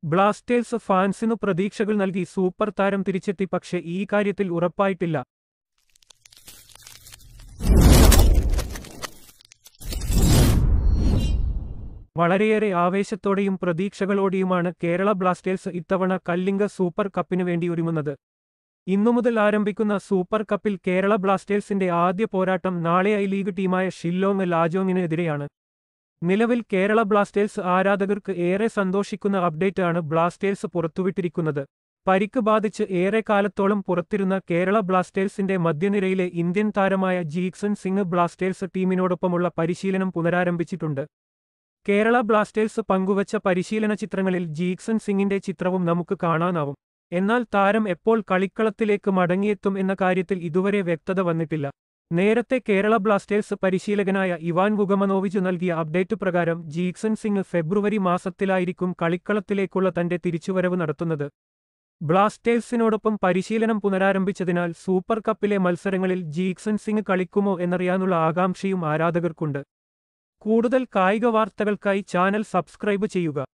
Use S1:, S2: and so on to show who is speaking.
S1: Blasters ഫാൻസിനു പ്രതീക്ഷകൾ നൽകി super താരം തിരിച്ചെത്തി, പക്ഷേ ഈ കാര്യത്തിൽ ഉറപ്പായിട്ടില്ല. വളരെയേറെ ആവേശത്തോടെയും പ്രതീക്ഷകളോടെയുമാണ് കേരള ബ്ലാസ്റ്റേഴ്സ് ഇത്തവണ കലിംഗ സൂപ്പർ കപ്പിനു വേണ്ടി ഒരുങ്ങുന്നത്. ഇന്നുമുതൽ ആരംഭിക്കുന്ന സൂപ്പർ കപ്പിൽ കേരള ബ്ലാസ്റ്റേഴ്സിന്റെ ആദ്യ പോരാട്ടം നാളെ ഐ ലീഗ് ടീമായ ഷില്ലോങ് ലാജോങ്ങിന് എതിരെയാണ്. നിലവിൽ കേരള ബ്ലാസ്റ്റേഴ്സ് ആരാധകർക്ക് ഏറെ സന്തോഷിക്കുന്ന അപ്ഡേറ്റ് ആണ് ബ്ലാസ്റ്റേഴ്സ് പുറത്തുവിട്ടിരിക്കുന്നത്. പരിക്ക് ബാധിച്ച് ഏറെ കാലത്തോളം പുറത്തിരുന്ന കേരള ബ്ലാസ്റ്റേഴ്സിന്റെ മധ്യനിരയിലെ ഇന്ത്യൻ താരമായ ജീക്സൺ സിംഗ് ബ്ലാസ്റ്റേഴ്സ് ടീമിനോടൊപ്പമുള്ള പരിശീലനം പുനരാരംഭിച്ചിട്ടുണ്ട്. കേരള ബ്ലാസ്റ്റേഴ്സ് പങ്കുവച്ച പരിശീലന ചിത്രങ്ങളിൽ ജീക്സൺ സിംഗിന്റെ ചിത്രവും നമുക്ക് കാണാനാവും. എന്നാൽ താരം എപ്പോൾ കളിക്കളത്തിലേക്ക് മടങ്ങിയെത്തും എന്ന കാര്യത്തിൽ ഇതുവരെ വ്യക്തത വന്നിട്ടില്ല. നേരത്തെ കേരള ബ്ലാസ്റ്റേഴ്സ് പരിശീലകനായ ഇവാൻ വുഗമനോവിച്ച് നൽകിയ അപ്ഡേറ്റ് പ്രകാരം ജീക്സൺ സിംഗ് ഫെബ്രുവരി മാസത്തിലായിരിക്കും കളിക്കളത്തിലേക്കുള്ള തന്റെ തിരിച്ചുവരവ് നടത്തുന്നത്. ബ്ലാസ്റ്റേഴ്സിനോടൊപ്പം പരിശീലനം പുനരാരംഭിച്ചതിനാൽ സൂപ്പർ കപ്പിലെ മത്സരങ്ങളിൽ ജീക്സൺ സിംഗ് കളിക്കുമോ എന്നറിയാനുള്ള ആകാംക്ഷയും ആരാധകർക്കുണ്ട്. കൂടുതൽ കായിക വാർത്തകൾക്കായി ചാനൽ സബ്സ്ക്രൈബ് ചെയ്യുക.